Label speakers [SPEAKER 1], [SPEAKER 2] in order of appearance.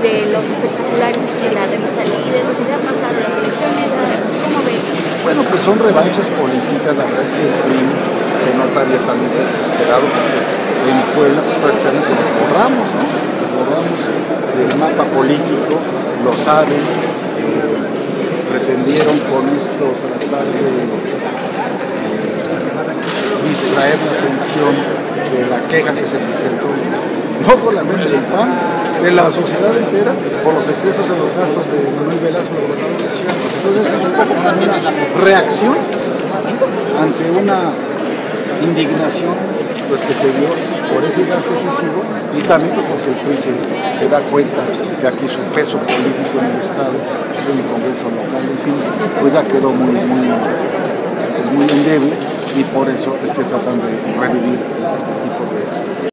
[SPEAKER 1] desde los espectaculares de la revista Líder, pues ya pasaron las elecciones, ¿cómo ven?
[SPEAKER 2] Bueno, pues son revanchas políticas. La verdad es que el PRI se nota abiertamente desesperado porque en Puebla pues prácticamente nos borramos, ¿no? Nos borramos del mapa político, lo saben, pretendieron con esto tratar de distraer la atención de la queja que se presentó, no solamente del PAN, de la sociedad entera, por los excesos en los gastos de Manuel Velasco, el gobernador de Chiapas. Entonces es un poco como una reacción ante una indignación pues, que se dio por ese gasto excesivo y también porque el PRI se da cuenta que aquí su peso político en el Estado, en el Congreso local, en fin, pues ya quedó muy endeble y por eso es que tratan de revivir este tipo de experiencias.